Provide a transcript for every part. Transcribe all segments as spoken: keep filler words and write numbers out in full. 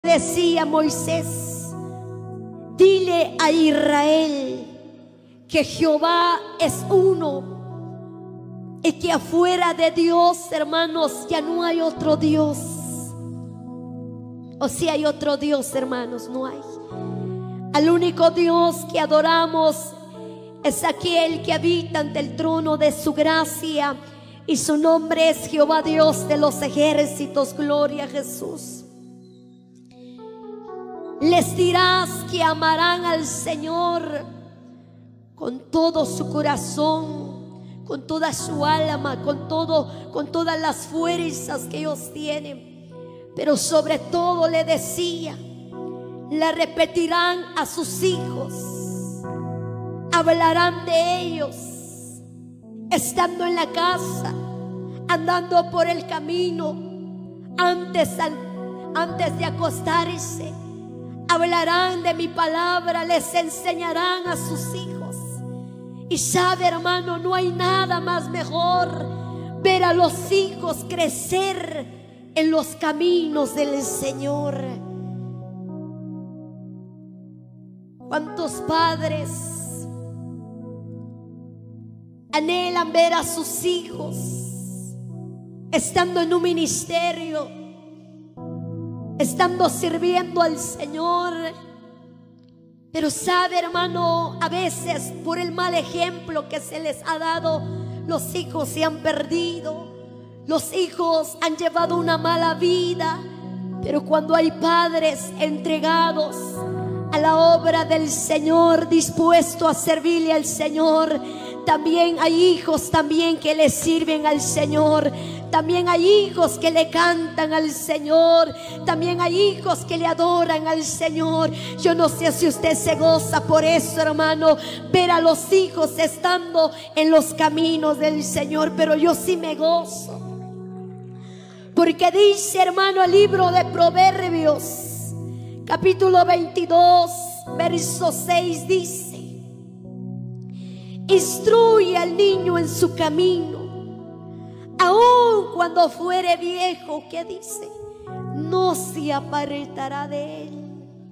Decía Moisés: dile a Israel que Jehová es uno y que afuera de Dios, hermanos, ya no hay otro Dios. O si hay otro Dios, hermanos, no hay. Al único Dios que adoramos es aquel que habita ante el trono de su gracia, y su nombre es Jehová Dios de los ejércitos. Gloria a Jesús. Les dirás que amarán al Señor con todo su corazón, con toda su alma, con todo, con todas las fuerzas que ellos tienen. Pero sobre todo le decía, le repetirán a sus hijos, hablarán de ellos, estando en la casa, andando por el camino, antes, antes de acostarse. Hablarán de mi palabra, les enseñarán a sus hijos. Y sabe, hermano, no hay nada más mejor ver a los hijos crecer en los caminos del Señor. ¿Cuántos padres anhelan ver a sus hijos estando en un ministerio, estando sirviendo al Señor? Pero sabe, hermano, a veces por el mal ejemplo que se les ha dado, los hijos se han perdido, los hijos han llevado una mala vida. Pero cuando hay padres entregados a la obra del Señor, dispuestos a servirle al Señor, también hay hijos también que le sirven al Señor. También hay hijos que le cantan al Señor. También hay hijos que le adoran al Señor. Yo no sé si usted se goza por eso, hermano, ver a los hijos estando en los caminos del Señor. Pero yo sí me gozo, porque dice, hermano, el libro de Proverbios, capítulo veintidós, verso seis, dice: instruye al niño en su camino, aun cuando fuere viejo, ¿qué dice? No se apartará de él.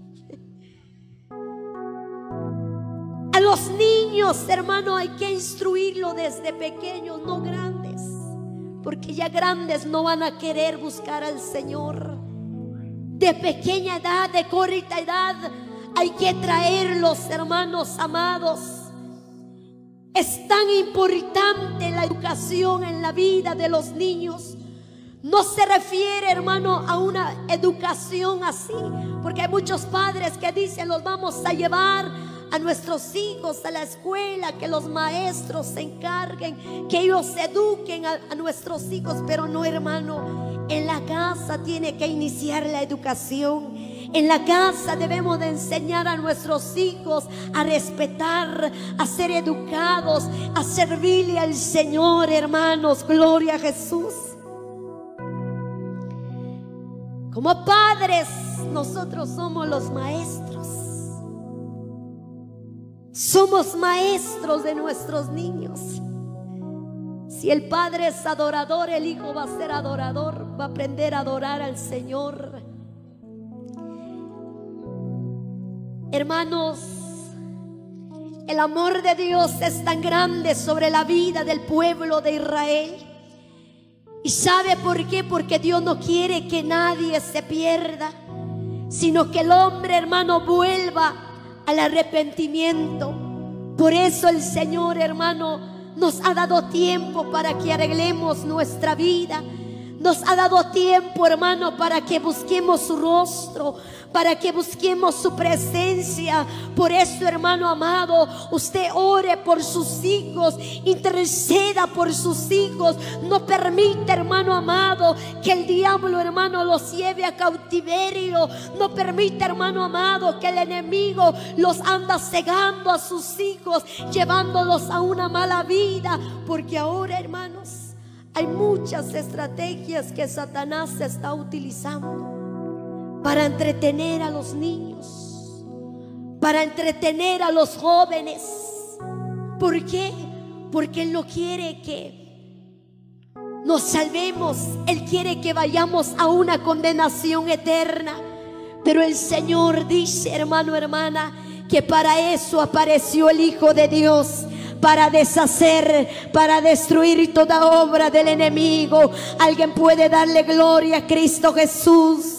A los niños, hermano, hay que instruirlo desde pequeños, no grandes, porque ya grandes no van a querer buscar al Señor. De pequeña edad, de corta edad, hay que traerlos, hermanos amados. Es tan importante la educación en la vida de los niños. No se refiere, hermano, a una educación así, porque hay muchos padres que dicen: los vamos a llevar a nuestros hijos a la escuela, que los maestros se encarguen, que ellos eduquen a, a nuestros hijos. Pero no, hermano, en la casa tiene que iniciar la educación. En la casa debemos de enseñar a nuestros hijos a respetar, a ser educados, a servirle al Señor, hermanos. Gloria a Jesús. Como padres, nosotros somos los maestros. Somos maestros de nuestros niños. Si el padre es adorador, el hijo va a ser adorador, va a aprender a adorar al Señor. Hermanos, el amor de Dios es tan grande sobre la vida del pueblo de Israel. ¿Y sabe por qué? Porque Dios no quiere que nadie se pierda, sino que el hombre, hermano, vuelva al arrepentimiento. Por eso el Señor, hermano, nos ha dado tiempo para que arreglemos nuestra vida. Nos ha dado tiempo, hermano, para que busquemos su rostro, para que busquemos su presencia. Por eso, hermano amado, usted ore por sus hijos, interceda por sus hijos. No permita, hermano amado, que el diablo, hermano, los lleve a cautiverio. No permita, hermano amado, que el enemigo los anda cegando a sus hijos, llevándolos a una mala vida. Porque ahora, hermanos, hay muchas estrategias que Satanás está utilizando para entretener a los niños, para entretener a los jóvenes. ¿Por qué? Porque Él no quiere que nos salvemos. Él quiere que vayamos a una condenación eterna. Pero el Señor dice, hermano, hermana, que para eso apareció el Hijo de Dios, para deshacer, para destruir toda obra del enemigo. Alguien puede darle gloria a Cristo Jesús.